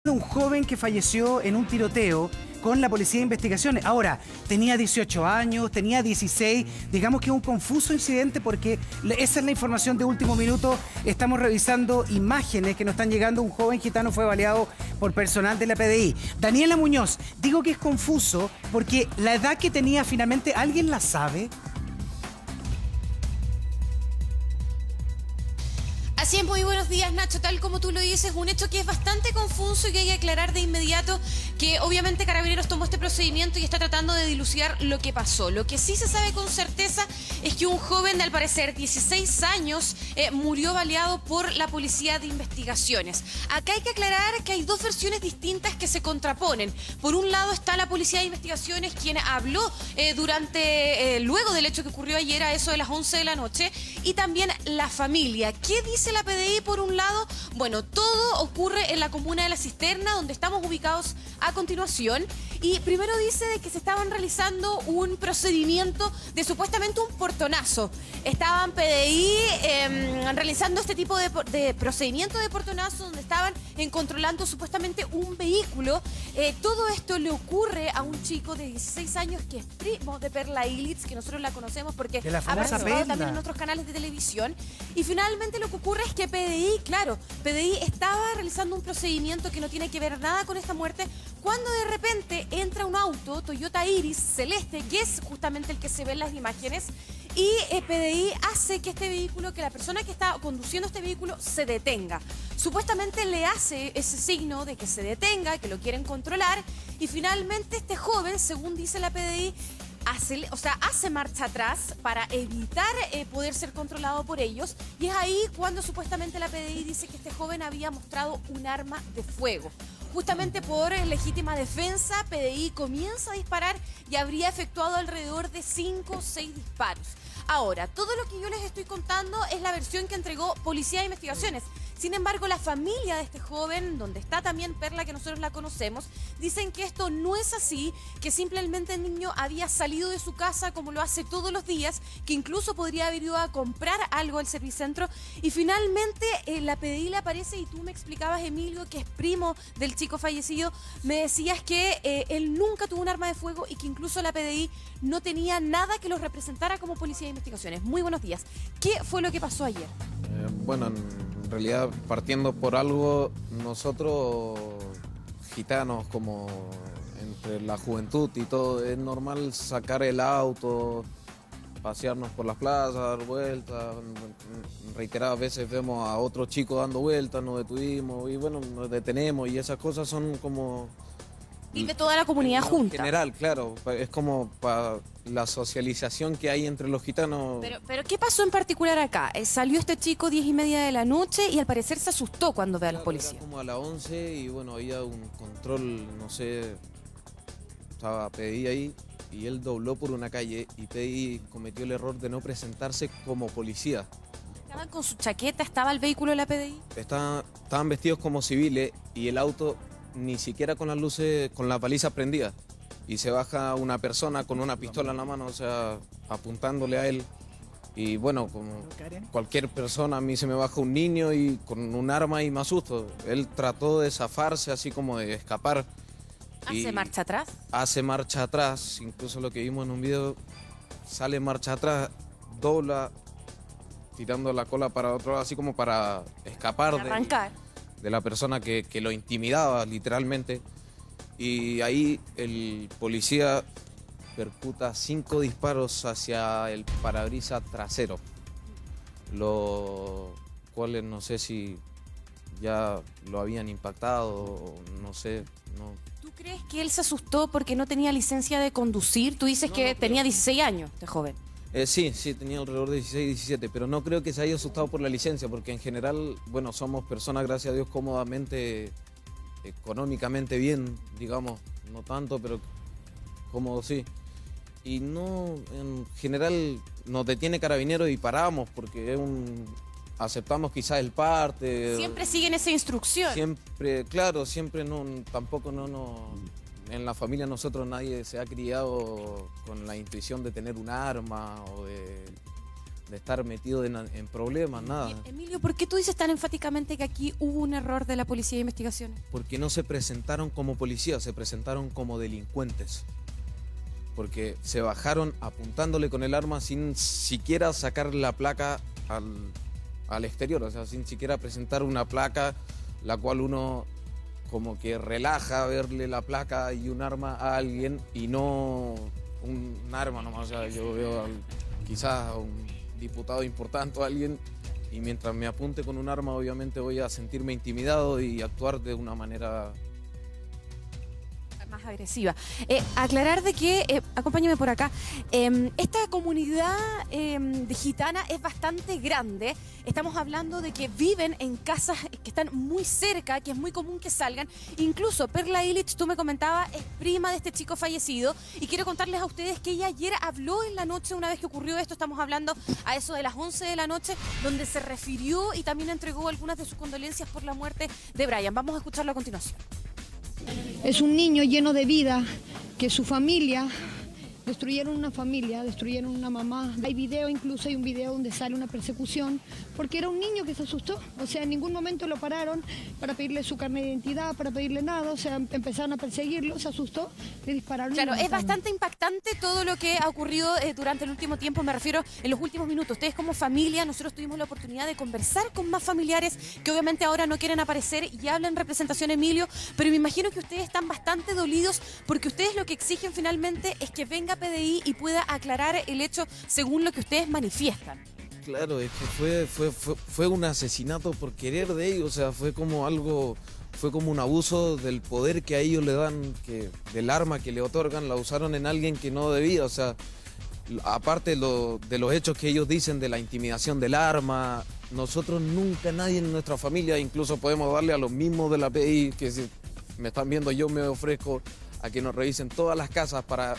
Un joven que falleció en un tiroteo con la Policía de Investigaciones. Ahora, tenía 18 años, tenía 16, digamos que es un confuso incidente porque esa es la información de último minuto. Estamos revisando imágenes que nos están llegando. Un joven gitano fue baleado por personal de la PDI. Daniela Muñoz, digo que es confuso porque la edad que tenía finalmente, ¿alguien la sabe? Así es, muy buenos días, Nacho. Tal como tú lo dices, un hecho que es bastante confuso y que hay que aclarar de inmediato que obviamente Carabineros tomó este procedimiento y está tratando de dilucidar lo que pasó. Lo que sí se sabe con certeza es que un joven de, al parecer, 16 años murió baleado por la Policía de Investigaciones. Acá hay que aclarar que hay dos versiones distintas que se contraponen. Por un lado está la Policía de Investigaciones, quien habló luego del hecho que ocurrió ayer a eso de las 11 de la noche, y también la familia. ¿Qué dice la PDI por un lado? Bueno, todo ocurre en la comuna de La Cisterna, donde estamos ubicados a continuación. Y primero dice de que se estaban realizando un procedimiento de supuestamente un portonazo. Estaban PDI realizando este tipo de procedimiento de portonazo, donde estaban controlando supuestamente un vehículo. Todo esto le ocurre a un chico de 16 años que es primo de Perla Ilitz, que nosotros la conocemos porque ha participado también en otros canales de televisión. Y finalmente lo que ocurre es que PDI estaba realizando un procedimiento que no tiene que ver nada con esta muerte, cuando de repente entra un auto Toyota Iris celeste, que es justamente el que se ve en las imágenes, y PDI hace que este vehículo, que la persona que está conduciendo este vehículo se detenga. Supuestamente le hace ese signo de que se detenga, que lo quieren controlar, y finalmente este joven, según dice la PDI, hace marcha atrás para evitar poder ser controlado por ellos, y es ahí cuando supuestamente la PDI dice que este joven había mostrado un arma de fuego. Justamente por legítima defensa, PDI comienza a disparar y habría efectuado alrededor de 5 o 6 disparos. Ahora, todo lo que yo les estoy contando es la versión que entregó Policía de Investigaciones. Sin embargo, la familia de este joven, donde está también Perla, que nosotros la conocemos, dicen que esto no es así, que simplemente el niño había salido de su casa como lo hace todos los días, que incluso podría haber ido a comprar algo al servicentro, y finalmente la PDI le aparece, y tú me explicabas, Emilio, que es primo del chico fallecido, me decías que él nunca tuvo un arma de fuego y que incluso la PDI no tenía nada que los representara como Policía de Investigaciones. Muy buenos días. ¿Qué fue lo que pasó ayer? Bueno, en realidad, partiendo por algo, nosotros, gitanos, como entre la juventud y todo, es normal sacar el auto, pasearnos por las plazas, dar vueltas. Reiteradas veces vemos a otros chicos dando vueltas, nos detuvimos y bueno, nos detenemos, y esas cosas son como... Vive toda la comunidad junta. En general, claro, es como para la socialización que hay entre los gitanos. Pero ¿qué pasó en particular acá? Salió este chico 10:30 de la noche y al parecer se asustó cuando ve a los policías. Era como a las 11 y bueno, había un control, no sé, estaba PDI ahí y él dobló por una calle y PDI cometió el error de no presentarse como policía. ¿Estaban con su chaqueta? ¿Estaba el vehículo de la PDI? Estaban vestidos como civiles y el auto ni siquiera con las luces, con la baliza prendida. Y se baja una persona con una pistola en la mano, o sea, apuntándole a él. Y bueno, como cualquier persona, a mí se me baja un niño y con un arma y me asusto. Él trató de zafarse, así como de escapar. ¿Hace marcha atrás? Hace marcha atrás, incluso lo que vimos en un video, sale marcha atrás, dobla, tirando la cola para otro lado, así como para escapar. Para arrancar. De la persona que lo intimidaba, literalmente. Y ahí el policía percuta 5 disparos hacia el parabrisas trasero, los cuales no sé si ya lo habían impactado, o no sé. No. ¿Tú crees que él se asustó porque no tenía licencia de conducir? Tú dices que tenía 16 años, este joven. Sí, tenía alrededor de 16, 17, pero no creo que se haya asustado por la licencia, porque en general, bueno, somos personas, gracias a Dios, cómodamente, económicamente bien, digamos, no tanto, pero cómodo sí. Y no, en general, nos detiene Carabineros y paramos, porque aceptamos quizás el parte. Siempre siguen esa instrucción. Siempre, claro, siempre tampoco en la familia nosotros nadie se ha criado con la intuición de tener un arma o de estar metido en problemas, nada. Emilio, ¿por qué tú dices tan enfáticamente que aquí hubo un error de la Policía de Investigaciones? Porque no se presentaron como policías, se presentaron como delincuentes. Porque se bajaron apuntándole con el arma sin siquiera sacar la placa al exterior, o sea, sin siquiera presentar una placa, la cual uno como que relaja verle la placa y un arma a alguien y no un arma nomás. O sea, yo veo quizás a un diputado importante o alguien, y mientras me apunte con un arma obviamente voy a sentirme intimidado y actuar de una manera más agresiva. Aclarar de que, acompáñame por acá, esta comunidad de gitana es bastante grande. Estamos hablando de que viven en casas que están muy cerca, que es muy común que salgan. Incluso Perla Illich, tú me comentabas, es prima de este chico fallecido, y quiero contarles a ustedes que ella ayer habló en la noche, una vez que ocurrió esto, estamos hablando a eso de las 11 de la noche, donde se refirió y también entregó algunas de sus condolencias por la muerte de Brian. Vamos a escucharlo a continuación. Es un niño lleno de vida, que su familia, destruyeron una familia, destruyeron una mamá. Hay video, incluso hay un video donde sale una persecución, porque era un niño que se asustó. O sea, en ningún momento lo pararon para pedirle su carnet de identidad, para pedirle nada. O sea, empezaron a perseguirlo, se asustó, le dispararon. Claro, es bastante impactante todo lo que ha ocurrido durante el último tiempo, me refiero en los últimos minutos. Ustedes como familia, nosotros tuvimos la oportunidad de conversar con más familiares que obviamente ahora no quieren aparecer y hablan en representación, Emilio, pero me imagino que ustedes están bastante dolidos porque ustedes lo que exigen finalmente es que venga PDI y pueda aclarar el hecho según lo que ustedes manifiestan. Claro, es que fue un asesinato por querer de ellos, o sea, fue como un abuso del poder que a ellos le dan, del arma que le otorgan, la usaron en alguien que no debía, o sea, aparte de los hechos que ellos dicen de la intimidación del arma, nosotros nunca, nadie en nuestra familia, incluso podemos darle a los mismos de la PDI, que si me están viendo, yo me ofrezco a que nos revisen todas las casas para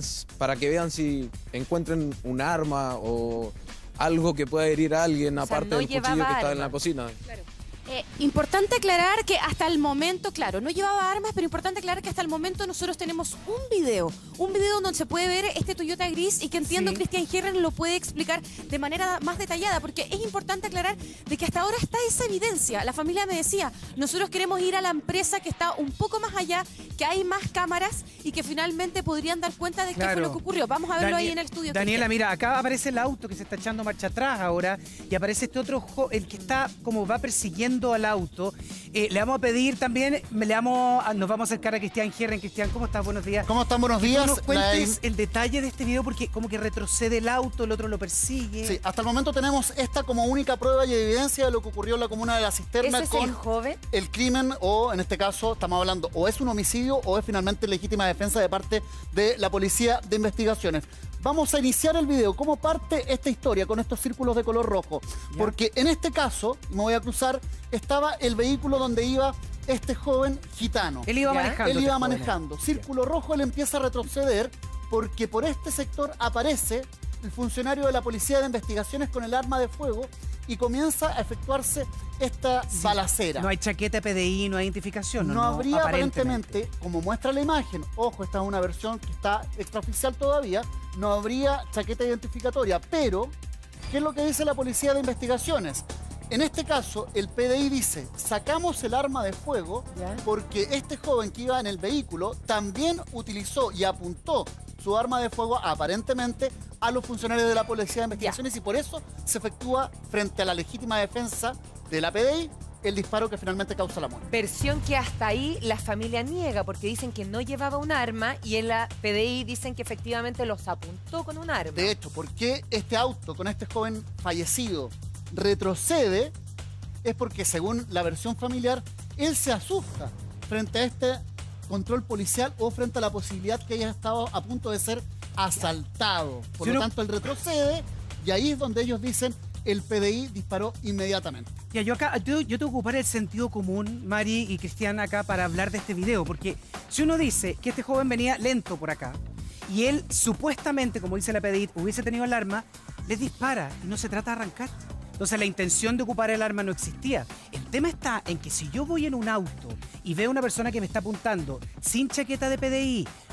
que vean si encuentren un arma o algo que pueda herir a alguien, aparte del cuchillo que está en la cocina. Claro. Importante aclarar que hasta el momento, claro, no llevaba armas, pero importante aclarar que hasta el momento nosotros tenemos un video donde se puede ver este Toyota gris y que entiendo Cristian Herren lo puede explicar de manera más detallada, porque es importante aclarar de que hasta ahora está esa evidencia. La familia me decía, nosotros queremos ir a la empresa que está un poco más allá, que hay más cámaras y que finalmente podrían dar cuenta de qué fue lo que ocurrió. Vamos a verlo ahí en el estudio. Daniela, mira, acá aparece el auto que se está echando marcha atrás ahora y aparece este otro, el que está como va persiguiendo al auto. Le vamos a pedir también, nos vamos a acercar a Cristian Herren. Cristian, ¿cómo estás? Buenos días. ¿Cómo están? Buenos días. Nos cuentes el detalle de este video porque como que retrocede el auto, el otro lo persigue. Sí, hasta el momento tenemos esta como única prueba y evidencia de lo que ocurrió en la comuna de La Cisterna con el joven. El crimen, o en este caso estamos hablando o es un homicidio o es finalmente legítima defensa de parte de la Policía de Investigaciones. Vamos a iniciar el video. ¿Cómo parte esta historia con estos círculos de color rojo? ¿Ya? Porque en este caso, me voy a cruzar, estaba el vehículo donde iba este joven gitano. Él iba manejando. Él iba manejando. Círculo rojo, él empieza a retroceder porque por este sector aparece el funcionario de la Policía de Investigaciones con el arma de fuego y comienza a efectuarse esta balacera. No hay chaqueta PDI, no hay identificación. No habría aparentemente, como muestra la imagen, ojo, esta es una versión que está extraoficial todavía, no habría chaqueta identificatoria, pero ¿qué es lo que dice la Policía de Investigaciones? En este caso, el PDI dice, sacamos el arma de fuego porque este joven que iba en el vehículo también utilizó y apuntó su arma de fuego aparentemente a los funcionarios de la Policía de Investigaciones y por eso se efectúa frente a la legítima defensa de la PDI el disparo que finalmente causa la muerte. Versión que hasta ahí la familia niega porque dicen que no llevaba un arma y en la PDI dicen que efectivamente los apuntó con un arma. De hecho, ¿por qué este auto con este joven fallecido retrocede? Es porque según la versión familiar, él se asusta frente a este control policial o frente a la posibilidad que haya estado a punto de ser asaltado. Por lo tanto, él retrocede y ahí es donde ellos dicen el PDI disparó inmediatamente. Ya, yo tengo que ocupar el sentido común, Mari y Cristian, acá para hablar de este video, porque si uno dice que este joven venía lento por acá y él supuestamente, como dice la PDI, hubiese tenido el arma, les dispara y no se trata de arrancar. Entonces la intención de ocupar el arma no existía. El tema está en que si yo voy en un auto y veo a una persona que me está apuntando sin chaqueta de PDI,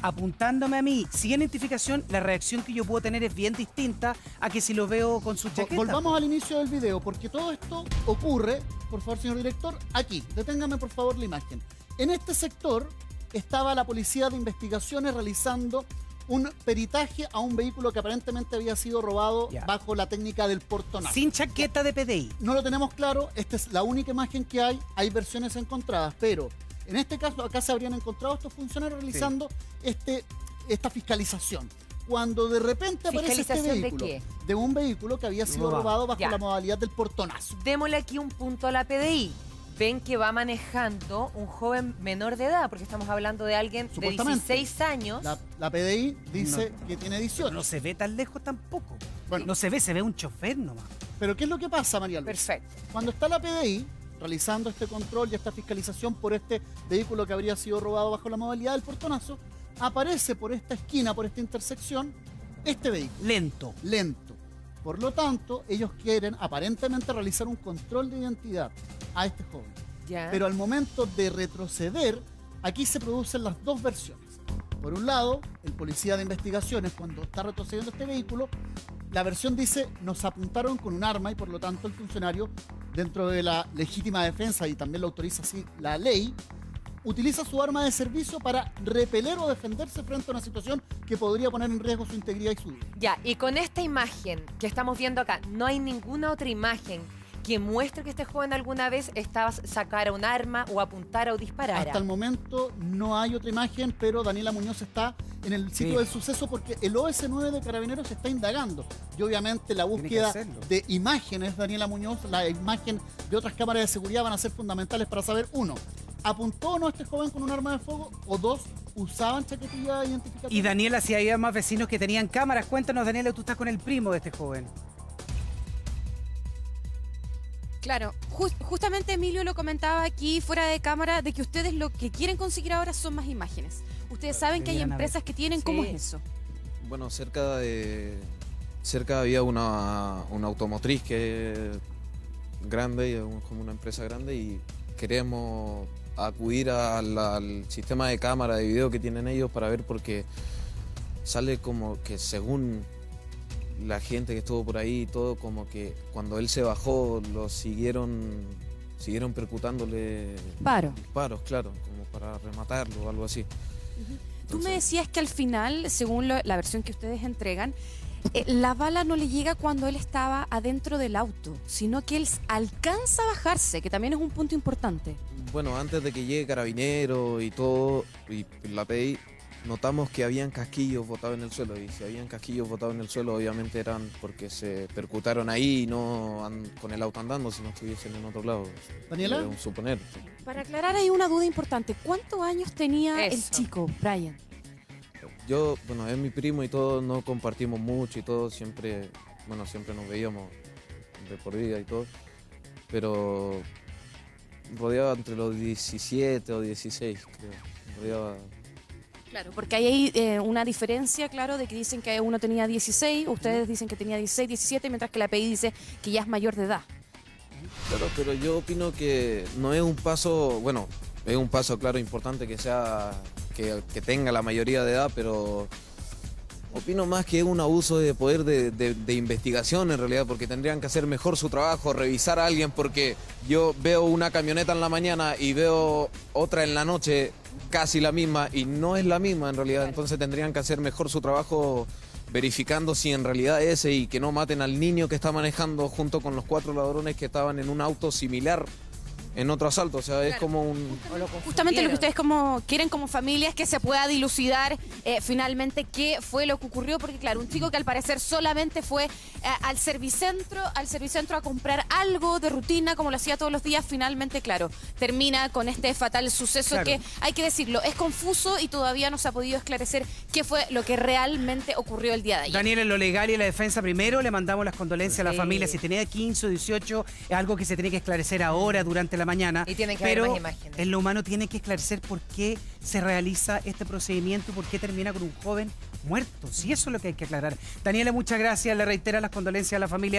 apuntándome a mí sin identificación, la reacción que yo puedo tener es bien distinta a que si lo veo con su chaqueta. Volvamos al inicio del video, porque todo esto ocurre, por favor, señor director, aquí. Deténgame, por favor, la imagen. En este sector estaba la policía de investigaciones realizando un peritaje a un vehículo que aparentemente había sido robado bajo la técnica del portonazo. Sin chaqueta de PDI. No lo tenemos claro, esta es la única imagen que hay versiones encontradas, pero en este caso acá se habrían encontrado estos funcionarios realizando esta fiscalización. Cuando de repente aparece este vehículo, de un vehículo que había sido robado bajo la modalidad del portonazo. Démosle aquí un punto a la PDI. Ven que va manejando un joven menor de edad, porque estamos hablando de alguien de 16 años. La PDI dice que tiene 18. No se ve tan lejos tampoco. Bueno, no se ve un chofer nomás. Pero ¿qué es lo que pasa, María Luisa? Perfecto. Cuando está la PDI realizando este control y esta fiscalización por este vehículo que habría sido robado bajo la modalidad del portonazo, aparece por esta esquina, por esta intersección, este vehículo. Lento. Por lo tanto, ellos quieren aparentemente realizar un control de identidad a este joven. Pero al momento de retroceder, aquí se producen las dos versiones. Por un lado, el policía de investigaciones, cuando está retrocediendo este vehículo, la versión dice, nos apuntaron con un arma y por lo tanto el funcionario, dentro de la legítima defensa, y también lo autoriza así la ley, utiliza su arma de servicio para repeler o defenderse frente a una situación que podría poner en riesgo su integridad y su vida. Y con esta imagen que estamos viendo acá, no hay ninguna otra imagen que muestre que este joven alguna vez sacara un arma o apuntara o disparara. Hasta el momento no hay otra imagen, pero Daniela Muñoz está en el sitio del suceso porque el OS9 de Carabineros está indagando. Y obviamente la búsqueda de imágenes, Daniela Muñoz, la imagen de otras cámaras de seguridad van a ser fundamentales para saber, uno, ¿apuntó o no este joven con un arma de fuego? O dos, ¿usaban chaquetilla identificatoria? Y Daniela, si había más vecinos que tenían cámaras, cuéntanos, Daniela, tú estás con el primo de este joven. Claro, justamente Emilio lo comentaba aquí fuera de cámara, de que ustedes lo que quieren conseguir ahora son más imágenes. Ustedes saben que hay empresas que tienen, ¿cómo es eso? Bueno, cerca había una automotriz que grande, como una empresa grande, y queremos acudir al sistema de cámara de video que tienen ellos para ver, porque sale como que según la gente que estuvo por ahí y todo, como que cuando él se bajó lo siguieron percutándole disparos, claro, como para rematarlo o algo así. Tú me decías que al final, según la versión que ustedes entregan, la bala no le llega cuando él estaba adentro del auto, sino que él alcanza a bajarse, que también es un punto importante. Bueno, antes de que llegue Carabinero y todo, y la PDI, notamos que habían casquillos botados en el suelo, y si habían casquillos botados en el suelo, obviamente eran porque se percutaron ahí y no con el auto andando, si no estuviesen en otro lado. ¿Daniela? Debemos suponer. Para aclarar, hay una duda importante. ¿Cuántos años tenía el chico, Brian? Yo, bueno, es mi primo y todo, no compartimos mucho y todo, siempre nos veíamos de por vida y todo, pero rodeaba entre los 17 o 16, creo. Rodeaba... Claro, porque ahí hay una diferencia, claro, de que dicen que uno tenía 16, ustedes dicen que tenía 16, 17, mientras que la PDI dice que ya es mayor de edad. Claro, pero yo opino que no es un paso, bueno, es un paso, claro, importante que sea, que tenga la mayoría de edad, pero opino más que es un abuso de poder de investigación en realidad, porque tendrían que hacer mejor su trabajo, revisar a alguien, porque yo veo una camioneta en la mañana y veo otra en la noche, casi la misma, y no es la misma en realidad, entonces tendrían que hacer mejor su trabajo verificando si en realidad es ese, y que no maten al niño que está manejando junto con los 4 ladrones que estaban en un auto similar en otro asalto, o sea, es como un... Justamente lo que ustedes quieren como familia es que se pueda dilucidar finalmente qué fue lo que ocurrió, porque claro, un chico que al parecer solamente fue al servicentro a comprar algo de rutina, como lo hacía todos los días, finalmente, claro, termina con este fatal suceso que, hay que decirlo, es confuso y todavía no se ha podido esclarecer qué fue lo que realmente ocurrió el día de ayer. Daniel, en lo legal y en la defensa, primero le mandamos las condolencias a la familia. Si tenía 15 o 18, es algo que se tiene que esclarecer ahora, durante la mañana. Y tienen que pero haber más imágenes. en lo humano tiene que esclarecer por qué se realiza este procedimiento y por qué termina con un joven muerto. Si eso es lo que hay que aclarar. Daniela, muchas gracias. Le reitero las condolencias a la familia.